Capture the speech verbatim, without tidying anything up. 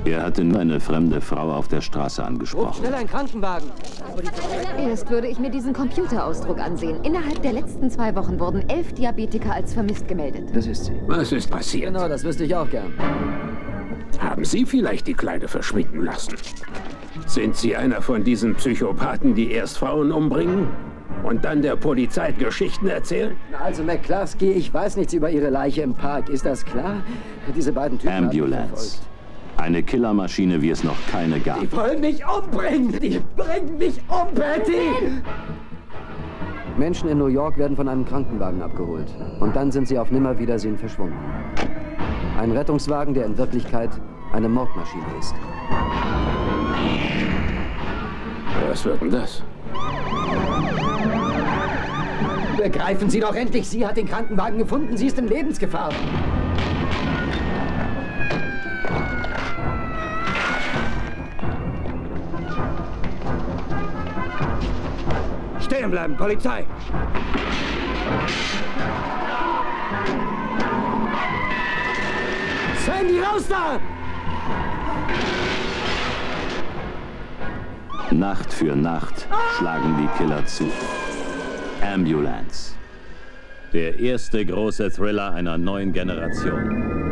Er hatte nur eine fremde Frau auf der Straße Ruf angesprochen. schnell einen Krankenwagen. Erst würde ich mir diesen Computerausdruck ansehen. Innerhalb der letzten zwei Wochen wurden elf Diabetiker als vermisst gemeldet. Das ist sie. Was ist passiert? Genau, das wüsste ich auch gern. Haben Sie vielleicht die Kleine verschwinden lassen? Sind Sie einer von diesen Psychopathen, die erst Frauen umbringen und dann der Polizei Geschichten erzählen? Also, McCluskey, ich weiß nichts über Ihre Leiche im Park. Ist das klar? Diese beiden Typen haben mich Ambulance. verfolgt. Eine Killermaschine, wie es noch keine gab. Die wollen mich umbringen! Die bringen mich um, Betty! Menschen in New York werden von einem Krankenwagen abgeholt. Und dann sind sie auf Nimmerwiedersehen verschwunden. Ein Rettungswagen, der in Wirklichkeit eine Mordmaschine ist. Was wird denn das? Begreifen Sie doch endlich! Sie hat den Krankenwagen gefunden! Sie ist in Lebensgefahr! Stehen bleiben, Polizei! Sandy, raus da! Nacht für Nacht schlagen die Killer zu. Ambulance. Der erste große Thriller einer neuen Generation.